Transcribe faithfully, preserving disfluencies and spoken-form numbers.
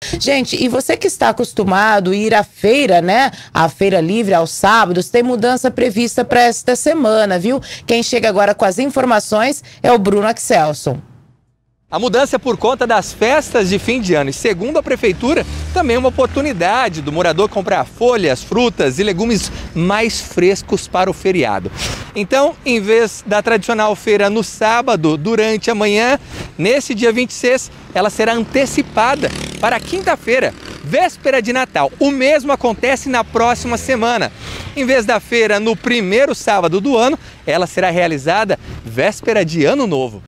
Gente, e você que está acostumado a ir à feira, né? À feira livre aos sábados, tem mudança prevista para esta semana, viu? Quem chega agora com as informações é o Bruno Axelson. A mudança é por conta das festas de fim de ano e, segundo a prefeitura, também é uma oportunidade do morador comprar folhas, frutas e legumes mais frescos para o feriado. Então, em vez da tradicional feira no sábado, durante a manhã, nesse dia vinte e seis, ela será antecipada para quinta-feira, véspera de Natal. O mesmo acontece na próxima semana. Em vez da feira no primeiro sábado do ano, ela será realizada véspera de Ano Novo.